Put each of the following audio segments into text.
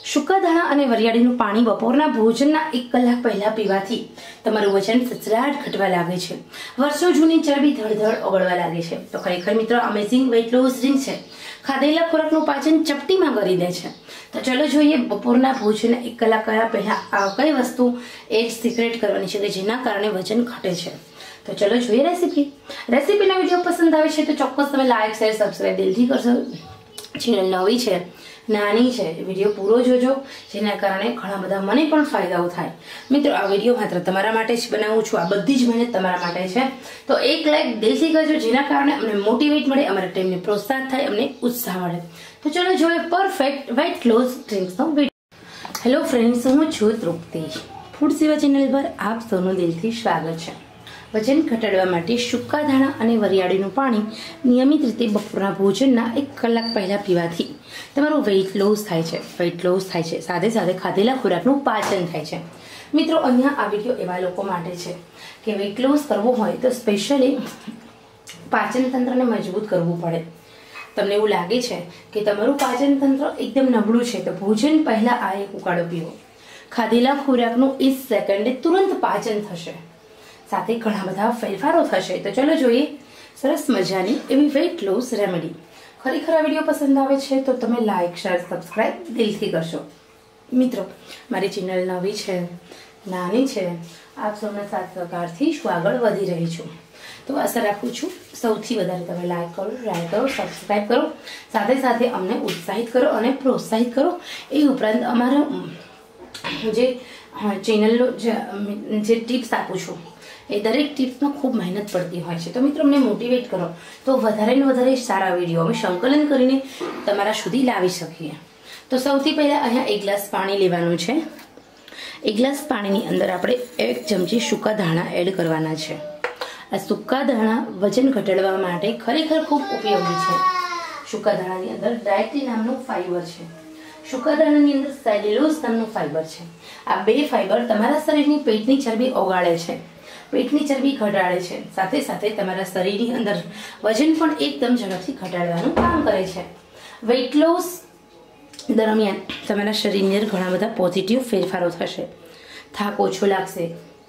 શુકાધાણા અને વરિયાળીનું પાણી બપોરના ભોજનના 1 કલાક પહેલા પીવાથી તમારું વજન સચરાટ ઘટવા લાગે છે. વર્ષો જૂની ચરબી ધડધડ ઓગળવા લાગે છે. તો ખરેખર મિત્રો અમેઝિંગ વેઇટ લોસ ડ્રિંક છે. ખાધેલા ખોરાકનું પાચન ચપટીમાં કરી દે છે. તો ચલો જોઈએ બપોરના ભોજનના 1 કલાક પહેલા કઈ વસ્તુ એ સિક્રેટ કરવાની છે કે જેના કારણે વજન ઘટે છે. તો ચલો જોઈએ રેસીપીનો વિડીયો પસંદ આવે છે તો ચોક્કસ તમે લાઈક શેર સબસ્ક્રાઇબ દિલથી કરશો. ચેનલ નવી છે, નાની છે, વિડીયો પૂરો જોજો જેના કારણે ઘણા બધા મને પણ ફાયદાઓ થાય. મિત્રો આ વિડીયો માત્ર તમારા માટે જ બનાવું છું. આ બધી જ મહેનત તમારા માટે છે. તો એક લાઈક દિલથી કરજો જેના કારણે અમને મોટિવેટ મળે, અમારા ટીમને પ્રોત્સાહન થાય, અમને ઉત્સાહ મળે. તો ચલો જોઈએ પરફેક્ટ વેઇટ લોસ ડ્રિંક્સનો વિડીયો. હેલો ફ્રેન્ડ્સ, હું છું તૃપ્તિ. ફૂડ સેવા ચેનલ પર આપ સૌનું દિલથી સ્વાગત છે. વજન ઘટાડવા માટે શુકાધાણા અને વરિયાળીનું પાણી નિયમિત રીતે બપોરના ભોજનના 1 કલાક પહેલાં પીવાથી તમારું વેઇટ લોસ થાય છે. સાથે સાથે ખાધેલા ખોરાકનું પાચન થાય છે. મિત્રો અહીંયા આ વિડીયો એવા લોકો માટે છે કે વેઇટ લોસ કરવો હોય તો સ્પેશિયલી પાચન તંત્રને મજબૂત કરવું પડે. તમને એવું લાગે છે કે તમારું પાચન તંત્ર એકદમ નબળું છે તો ભોજન પહેલાં આ એક ઉકાળો પીવો. ખાધેલા ખોરાકનું 1 સેકન્ડે તુરંત પાચન થશે. સાથે ઘણા બધા ફેરફારો થશે. તો ચલો જોઈએ સરસ મજાની એવી વેઇટ લોસ રેમેડી. ખરેખર આ વિડીયો પસંદ આવે છે તો તમે લાઈક શેર સબસ્ક્રાઇબ દિલથી કરશો. મિત્રો મારી ચેનલ નવી છે, નાની છે, આપ સૌના સાથ સહકારથી હું આગળ વધી રહી છું. તો આશા રાખું છું સૌથી વધારે તમે લાઈક કરો, શેર કરો, સબસ્ક્રાઇબ કરો, સાથે સાથે અમને ઉત્સાહિત કરો અને પ્રોત્સાહિત કરો. એ ઉપરાંત અમારા જે ચેનલનો જે ટિપ્સ આપું છું એ દરેક ટિપ્સમાં ખૂબ મહેનત પડતી હોય છે. તો મિત્રો અમને મોટિવેટ કરો તો વધારે ને વધારે સારા વિડીયો અમે સંકલન કરીને તમારા સુધી લાવી શકીએ. તો સૌથી પહેલાં અહીંયા 1 ગ્લાસ પાણી લેવાનું છે. 1 ગ્લાસ પાણીની અંદર આપણે 1 ચમચી સૂકા ધાણા એડ કરવાના છે. આ સૂકા ધાણા વજન ઘટાડવા માટે ખરેખર ખૂબ ઉપયોગી છે. સૂકા ધાણાની અંદર ડાયટ્રી નામનું ફાઈબર છે. સૂકા ધાણાની અંદર સેલ્યુલોઝ નામનું ફાઈબર છે. આ 2 ફાઈબર તમારા શરીરની પેટની ચરબી ઓગાળે છે, પેટની ચરબી ઘટાડે છે. સાથે સાથે તમારા શરીરની અંદર વજન પણ એકદમ ઝડપથી ઘટાડવાનું કામ કરે છે. વેઇટ લોસ દરમિયાન તમારા શરીરની અંદર ઘણા બધા પોઝિટિવ ફેરફારો થશે. થાક ઓછો લાગશે,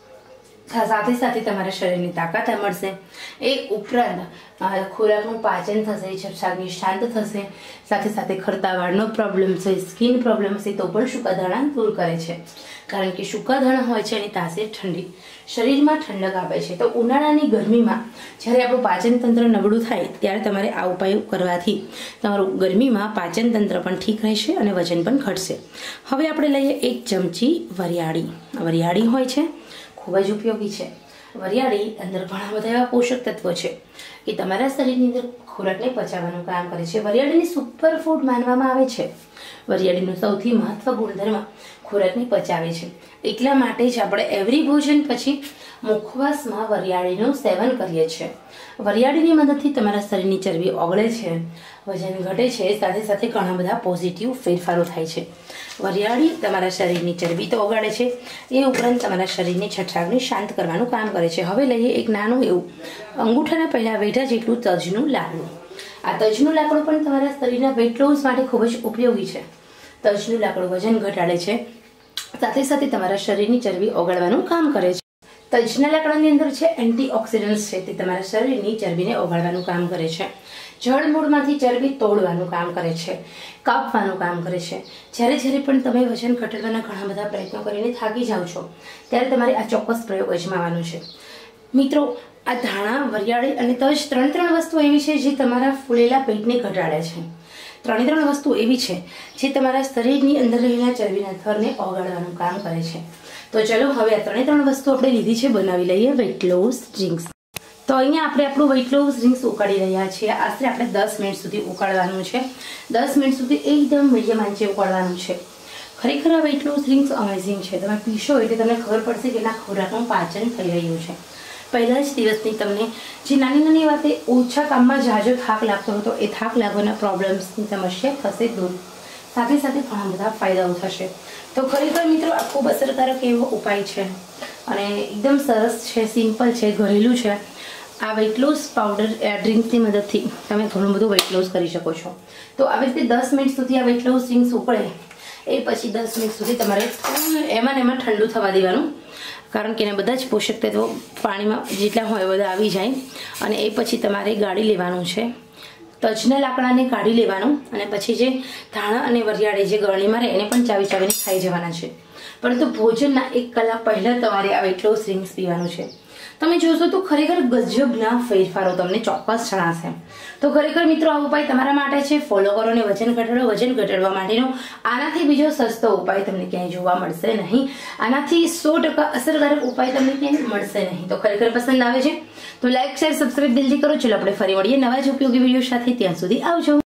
સાથે સાથે તમારા શરીરની તાકાત મળશે. એ ઉપરાંત ખોરાકનું પાચન થશે, છાતી શાંત થશે. સાથે સાથે ખરતા વાળનો પ્રોબ્લેમ છે, સ્કિન પ્રોબ્લેમ છે તો પણ સૂકા ધાણા દૂર કરે છે. કારણ કે સૂકા ધાણા હોય છે એની તાસીર ઠંડી, શરીરમાં ઠંડક આપે છે. તો ઉનાળાની ગરમીમાં જ્યારે આપણું પાચન તંત્ર નબળું થાય ત્યારે તમારે આ ઉપાય કરવાથી તમારું ગરમીમાં પાચન તંત્ર પણ ઠીક રહેશે અને વજન પણ ઘટશે. હવે આપણે લઈએ 1 ચમચી વરિયાળી. વરિયાળી હોય છે ખૂબ જ ઉપયોગી છે. વરિયાળી અંદર ઘણા બધા એવા પોષક તત્વો છે કે તમારા શરીરની અંદર ખોરાકને પચાવવાનું કામ કરે છે. વરિયાળીની સુપર ફૂડ માનવામાં આવે છે. વરિયાળીનું સૌથી મહત્વ ગુણધર્મ ખોરાકને પચાવે છે. એટલા માટે જ આપણે એવરી ભોજન પછી મુખવાસમાં વરિયાળીનું સેવન કરીએ છીએ. વરિયાળીની મદદથી તમારા શરીરની ચરબી ઓગળે છે, વજન ઘટે છે, સાથે સાથે ઘણા બધા પોઝિટિવ ફેરફારો થાય છે. વરિયાળી તમારા શરીરની ચરબી તો ઓગાળે છે, એ ઉપરાંત તમારા શરીરની છઠ્ઠાગને શાંત કરવાનું કામ કરે છે. હવે લઈએ એક નાનું એવું અંગૂઠાના પહેલા વેઢા જેટલું તજનું લાકડું. આ તજનું લાકડું પણ તમારા શરીરના વેઇટ લોસ માટે ખૂબ જ ઉપયોગી છે. તજનું લાકડું વજન ઘટાડે છે, સાથે સાથે તમારા શરીરની ચરબી ઓગાળવાનું કામ કરે છે. તજના લાકડાની અંદર છે એન્ટીઓક્સિડન્ટ્સ છે, તે તમારા શરીરની ચરબીને ઓગાળવાનું કામ કરે છે. જળમૂળમાંથી ચરબી તોડવાનું કામ કરે છે, કાપવાનું કામ કરે છે. જ્યારે પણ તમે વજન ઘટાડવાના ઘણા બધા પ્રયત્નો કરીને થાકી જાઓ છો ત્યારે તમારે આ ચોક્કસ પ્રયોગ અજમાવવાનો છે. મિત્રો આ ધાણા, વરિયાળી અને તજ ત્રણ વસ્તુ એવી છે જે તમારા ફૂલેલા પેટને ઘટાડે છે. 3 વસ્તુ એવી છે જે તમારા શરીરની અંદર રહેલા ચરબીના થરને ઓગાળવાનું કામ કરે છે. તો ચલો હવે આ 3 વસ્તુ આપણે લીધી છે, બનાવી લઈએ વેઇટ લોસ ડ્રિંક્સ. તો અહીંયા આપણે આપણું વેઇટ લોસ ડ્રિંક્સ ઉકાળી રહ્યા છીએ. આશરે આપણે 10 મિનિટ સુધી ઉકાળવાનું છે. 10 મિનિટ સુધી એકદમ મીડિયમ આંચે ઉકાળવાનું છે. ખરેખર આ વેઇટ લોસ ડ્રિંક્સ અમેઝિંગ છે. તમે પીશો એટલે તમને ખબર પડશે કે ના ખોરાકનું પાચન થઈ રહ્યું છે. પહેલા જ દિવસની તમને જે નાની વાતે ઓછા કામમાં જાજો થાક લાગતો હતો એ થાક લાગવાના પ્રોબ્લેમ્સની સમસ્યા થશે દૂર. સાથે સાથે ઘણા બધા ફાયદાઓ થશે. તો ખરેખર મિત્રો આ ખૂબ અસરકારક એવો ઉપાય છે અને એકદમ સરસ છે, સિમ્પલ છે, ઘરેલું છે. આ વેઇટ લોસ પાવડર ડ્રિંક્સની મદદથી તમે ઘણું બધું વેઇટ લોસ કરી શકો છો. તો આવી રીતે 10 મિનિટ સુધી આ વેઇટ લોસ ડ્રિંક્સ ઉકળે એ પછી 10 મિનિટ સુધી તમારે એમાં ને એમાં ઠંડુ થવા દેવાનું, કારણ કે એને બધા જ પોષક તત્વો પાણીમાં જેટલા હોય બધા આવી જાય. અને એ પછી તમારે ગાળી લેવાનું છે, તજના લાકડાને કાઢી લેવાનું, અને પછી જે ધાણા અને વરિયાળી જે ગળણીમાં રહે એને પણ ચાવી ચાવીને ખાઈ જવાના છે. પરંતુ ભોજનના 1 કલાક પહેલા તમારે આ વેટ લોસ ડ્રિંક્સ પીવાનું છે. તમે જોશો તો ખરેખર ગજબના ફેરફારો તમને ચોક્કસ જણાશે. તો ખરેખર મિત્રો આ ઉપાય તમારા માટે છે, ફોલો કરો અને વજન ઘટાડો. વજન ઘટાડવા માટેનો આનાથી બીજો સસ્તો ઉપાય તમને ક્યાંય જોવા મળશે નહીં. આનાથી 100% અસરકારક ઉપાય તમને ક્યાંય મળશે નહીં. તો ખરેખર પસંદ આવે છે તો લાઈક, શેર, સબસ્ક્રાઇબ દિલથી કરો. ચલો આપણે ફરી મળીએ નવા જ ઉપયોગી વિડીયો સાથે. ત્યાં સુધી આવજો.